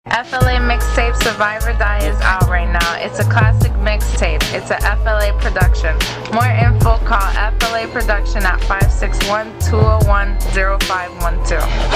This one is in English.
FLA mixtape Survivor Die is out right now. It's a classic mixtape. It's a FLA production. More info, call FLA production at 561-201-0512.